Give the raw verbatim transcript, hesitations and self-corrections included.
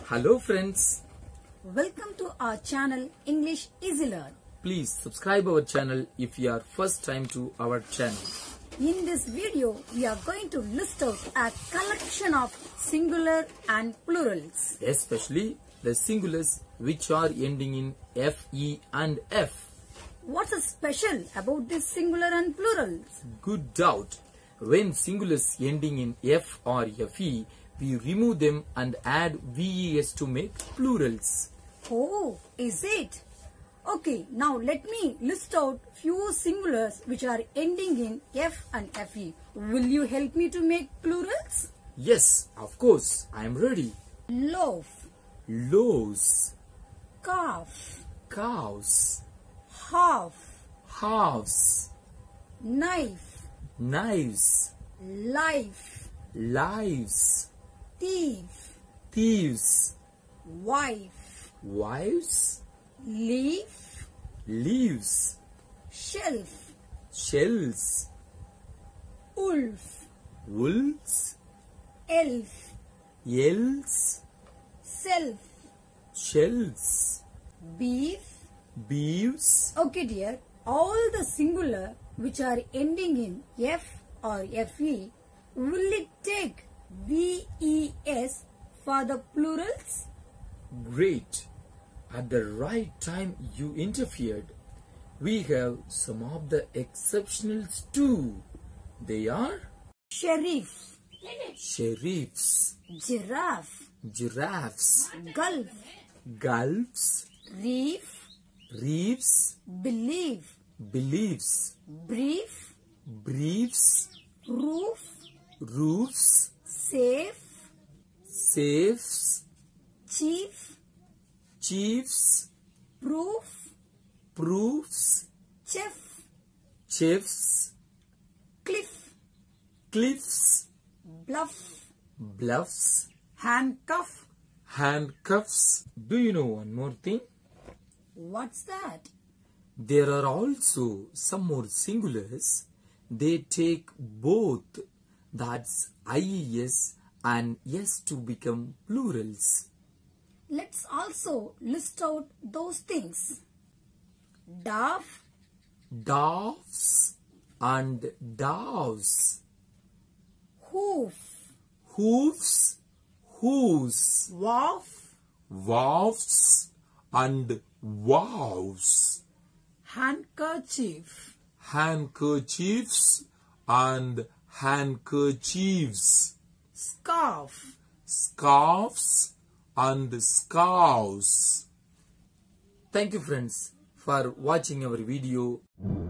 Hello friends. Welcome to our channel English Easy Learn. Please subscribe our channel if you are first time to our channel. In this video, we are going to list out a collection of singular and plurals. Especially the singulars which are ending in fe and f. What's so special about this singular and plurals? Good doubt. When singulars ending in f or fe, we remove them and add ves to make plurals. Oh, is it? Okay, now let me list out few singulars which are ending in f and fe. Will you help me to make plurals? Yes, of course. I am ready. Loaf, Loaves, calf, cows, half, halves, knife, knives, life, lives, thief, thieves, wife, wives, leaf, leaves, shelf, shells, wolf, wolves, elf, elves, self, shells, beef. beeves. Okay dear, all the singular which are ending in f or fe, will it take ves for the plurals? Great. At the right time you interfered. We have some of the exceptionals too. They are Sheriff, sheriffs, giraffe, giraffes, gulf, gulfs, reef, reefs, believe, beliefs, brief, briefs, roof, roofs, safe, safes, chief, chiefs, proof, proofs, chef, chiefs, cliff, cliffs, bluff, bluffs, handcuff. handcuffs. Do you know one more thing? What's that? There are also some more singulars. They take both, that's ies and s, to become plurals. Let's also list out those things. Dove, Doves and doves. hoof, Hoofs, hooves. wharf, Wows and wows. handkerchief, Handkerchiefs and handkerchiefs. scarf. Scarves and scarves. Thank you friends for watching our video.